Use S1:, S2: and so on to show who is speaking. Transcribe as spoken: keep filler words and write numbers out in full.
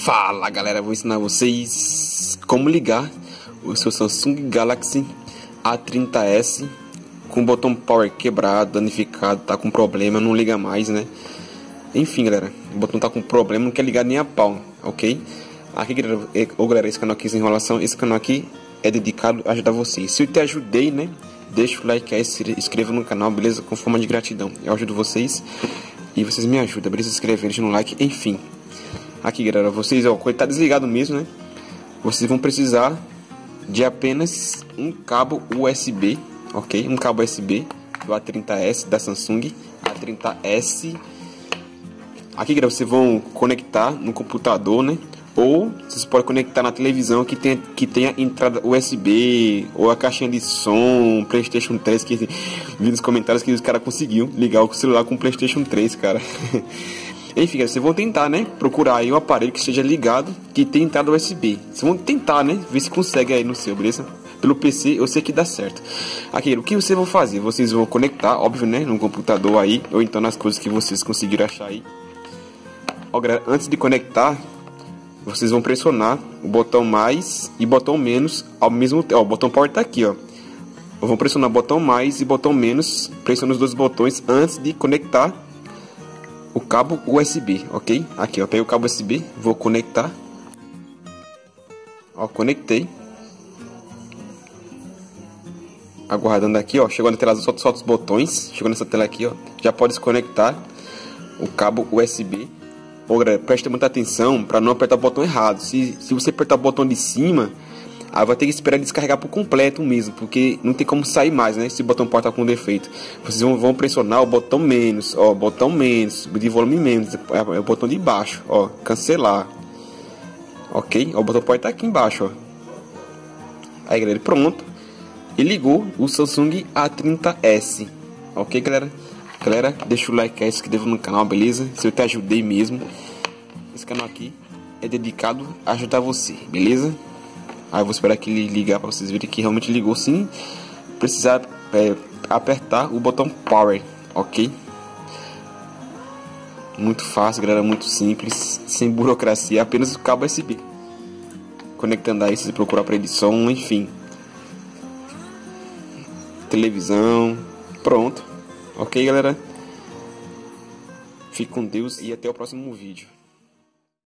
S1: Fala galera, vou ensinar vocês como ligar o seu Samsung Galaxy A trinta S com o botão power quebrado, danificado, tá com problema, não liga mais, né? Enfim galera, o botão tá com problema, não quer ligar nem a pau, ok? Aqui galera, ou galera, esse canal aqui sem enrolação, esse canal aqui é dedicado a ajudar vocês. Se eu te ajudei, né? Deixa o like aí, se inscreva no canal, beleza? Com forma de gratidão, eu ajudo vocês e vocês me ajudam, beleza? Se inscrevendo, deixando um like, enfim. Aqui galera, vocês, ó, quando tá desligado mesmo, né? Vocês vão precisar de apenas um cabo U S B, ok? Um cabo U S B do A trinta S da Samsung A trinta S. Aqui galera, vocês vão conectar no computador, né? Ou vocês podem conectar na televisão que tenha, que tenha entrada U S B, ou a caixinha de som, PlayStation três, que vi nos comentários que os caras conseguiu ligar o celular com o PlayStation três, cara. Enfim, vocês vão tentar, né? Procurar aí um aparelho que esteja ligado, que tenha entrada U S B. Vocês vão tentar, né? Ver se consegue aí no seu, beleza? Pelo P C eu sei que dá certo. Aqui, o que vocês vão fazer? Vocês vão conectar, óbvio, né? No computador aí, ou então nas coisas que vocês conseguiram achar aí. Ó, galera, antes de conectar, vocês vão pressionar o botão mais e botão menos ao mesmo tempo. Ó, o botão power tá aqui, ó. Vão pressionar o botão mais e botão menos, pressiona os dois botões antes de conectar o cabo U S B, ok? Aqui, ó, peguei o cabo U S B, vou conectar. Ó, conectei. Aguardando aqui, ó, chegou na tela, solta, solta os botões. Chegou nessa tela aqui, ó, já pode desconectar o cabo U S B. Ô, galera, preste muita atenção para não apertar o botão errado. Se, se você apertar o botão de cima, aí vai ter que esperar descarregar por completo mesmo, porque não tem como sair mais, né? Se o botão pode estar com defeito. Vocês vão, vão pressionar o botão menos, ó, botão menos, de volume menos, é, é o botão de baixo, ó, cancelar. Ok? Ó, o botão pode estar aqui embaixo, ó. Aí, galera, pronto. E ligou o Samsung A trinta S. Ok, galera? Galera, deixa o like aí, se inscreva no canal, beleza? Se eu te ajudei mesmo. Esse canal aqui é dedicado a ajudar você, beleza? Aí eu vou esperar que ele ligar para vocês verem que realmente ligou sim. Precisar é, apertar o botão power, ok? Muito fácil, galera, muito simples, sem burocracia, apenas o cabo U S B. Conectando aí, se procurar para edição, enfim. Televisão, pronto. Ok, galera? Fique com Deus e até o próximo vídeo.